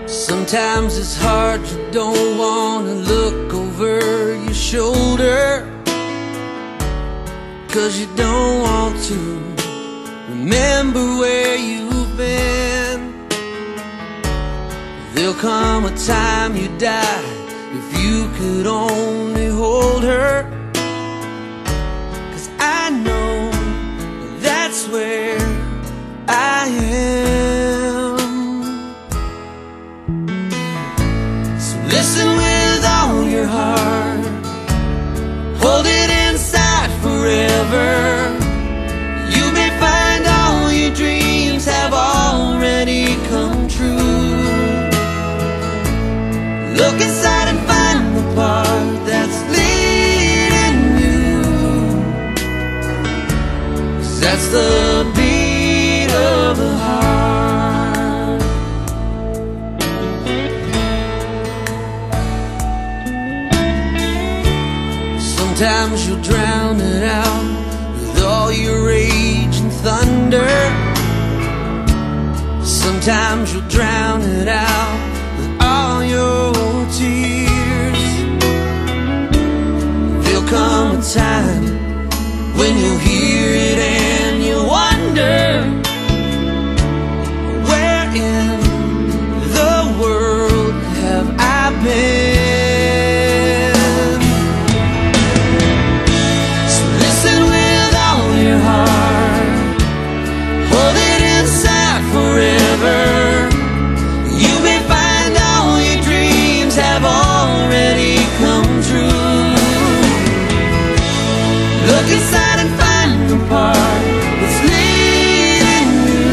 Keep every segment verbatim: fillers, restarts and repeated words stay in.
Sometimes it's hard, you don't wanna look over your shoulder, 'cause you don't want to remember where you've been. There'll come a time you die if you could only hold her, 'cause I know that's where I am. So listen with all your heart, hold it inside forever. You may find all your dreams have already come true. Look inside and find the part that's leading you, 'cause that's the beat of the heart. Sometimes you'll drown it out with all your rage and thunder. Sometimes you'll drown it out with all your tears. There'll come a time when you'll hear it and you wonder, where in the world have I been? So listen with all your heart, hold it inside forever. You may find all your dreams have already come true. Look inside and find the part that's leading you,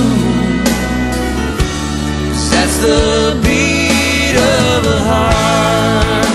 'cause that's the beat of the heart.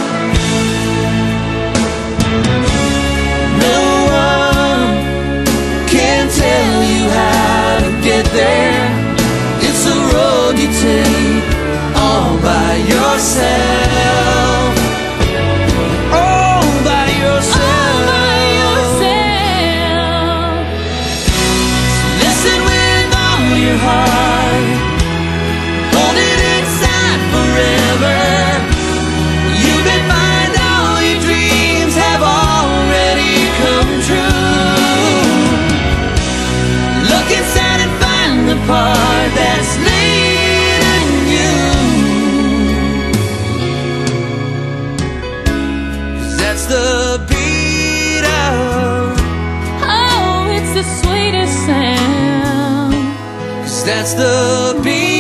No one can tell you how to get there. It's a road you take all by yourself. All by yourself. All by yourself. So listen with all your heart, hold it inside forever. You may find all your dreams have already come true. Look inside and find the part that's leading you, 'cause that's the beat of, Oh, it's the sweetest sound, 'cause that's the beat